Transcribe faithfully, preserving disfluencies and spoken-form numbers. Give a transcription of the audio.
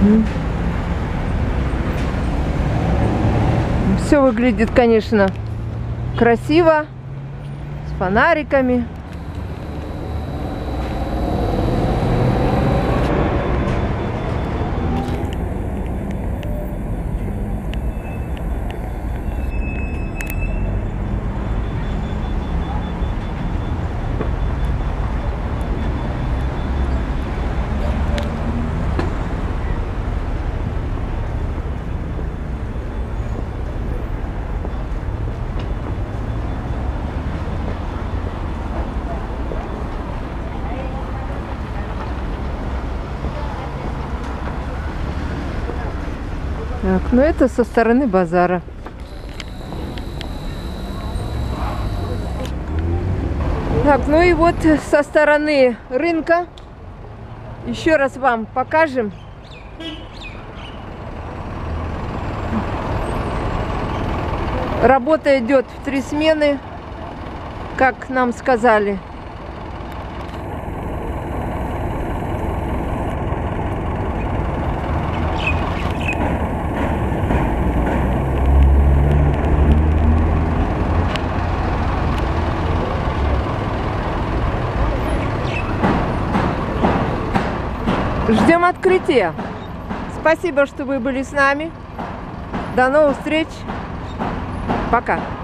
Угу. Все выглядит, конечно, красиво, с фонариками. Так, ну это со стороны базара. Так, ну и вот со стороны рынка еще раз вам покажем. Работа идет в три смены, как нам сказали. Ждем открытия. Спасибо, что вы были с нами. До новых встреч. Пока.